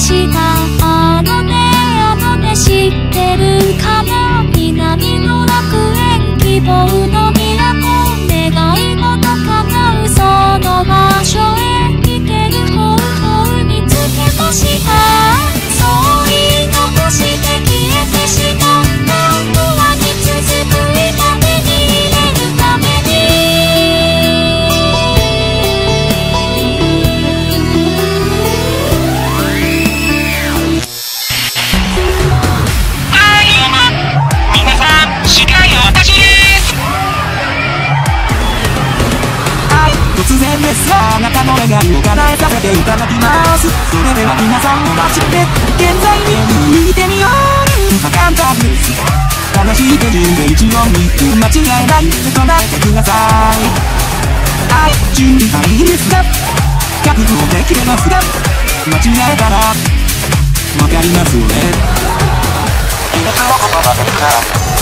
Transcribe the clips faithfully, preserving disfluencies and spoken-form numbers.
した。あのねあのね知ってるかな、南の楽園希望の都、願い事叶うその場所へ行ける方法見つけました。そう言い残して消えてしまった不安に続く痛みに入れるため突然ですがあなたの願いを叶えさせていただきます。それでは皆さんお待ちで現在見てみよう。簡単です。悲しい手順で一音に間違いないで唱えてください。はい、準備はいいですか。覚悟できてますか。間違えたらわかりますよね。一つのことだけから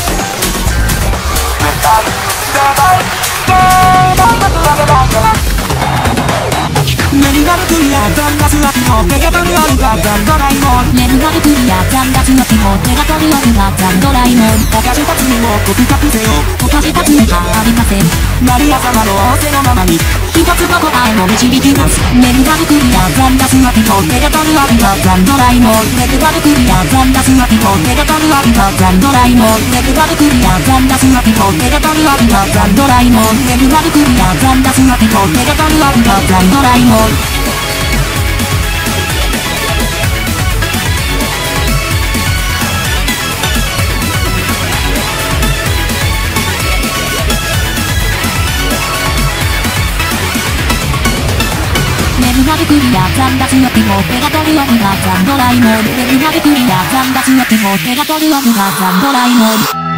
絶対絶対絶対だとわけないから。メルガルクリアザンダスアキモ手が取るよりがザンドラえもん。 メルガルクリアザンダスアキモ手が取るよりがザンドラえもん。 お菓子たちにも告白せよ。 お菓子たちにはありません。 マリア様の仰せのままに一つの答えを導きます。メルガルクリアザンダスアキモ手が取るよりがザンドラえもん。メルガルクリアザンダスアキモ手が取るよりがザンドラえもん。メルガルクリアザンダスアキモ手が取るよりがザンドラえもん。メルガルクリアザンダスアキモ手が取るよりがザンドラえもん。メルガルクリアザンダスアキモ手が取るよりがザンドラえもん。メルガルクリアザンダスアキモ手が取るよりがザンドラえもん。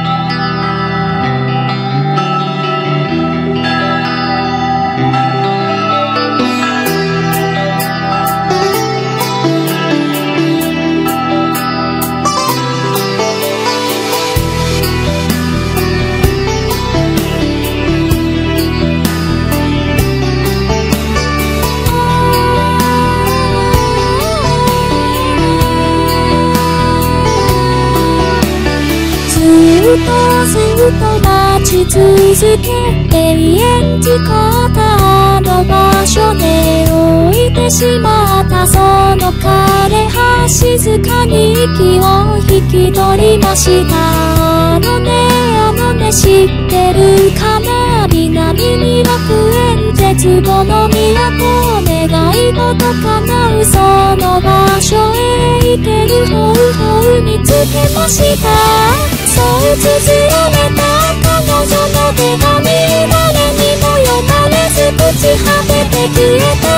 ずっとずっと待ち続け永遠誓ったあの場所で置いてしまったその枯葉静かに息を引き取りました。あのねあのね知ってるかな、南に楽園絶望の都、願い事叶うその場所へ行ける方法見つけました。そう綴られた彼女の手紙、誰にも読まれず朽ち果てて消えた。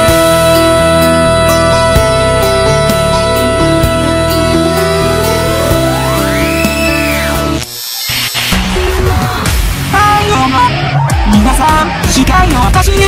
はいどうも皆さん司会の私です。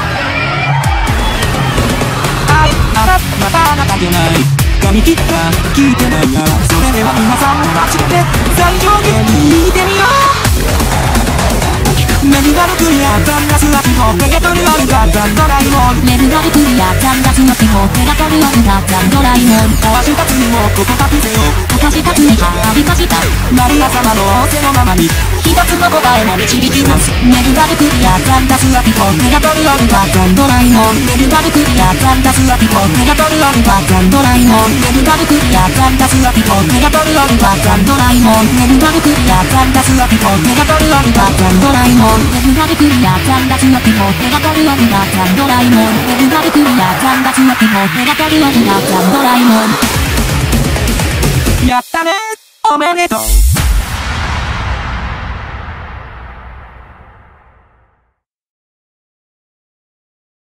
はいあなたまたあなたじゃない髪切った聞いてないな。それでは皆さんお待ちで最上限に見てみよう。メルガルクリアザンダスアキモ手が取るよりがザンドラえもん。 メルガルクリアザンダスアキモ手が取るよりがザンドラえもん。 お足たちにも告白せよ。 お菓子たちにはありました。 マリア様の仰せのままに一つの答えも導きます。メルガルクリアザンダスアキモ手が取るよりがザンドラえもん。メルガルクリアザンダスアキモ手が取るよりがザンドラえもん。メルガルクリアザンダスアキモ手が取るよりがザンドラえもん。メルガルクリアザンダスアキモ手が取るよりがザンドラえもん。メルガルクリアザンダスアキモ手が取るよりがザンドラえもん。メルガルクリアザンダスアキモ手が取るよりがザンドラえもん。 やったねおめでとう。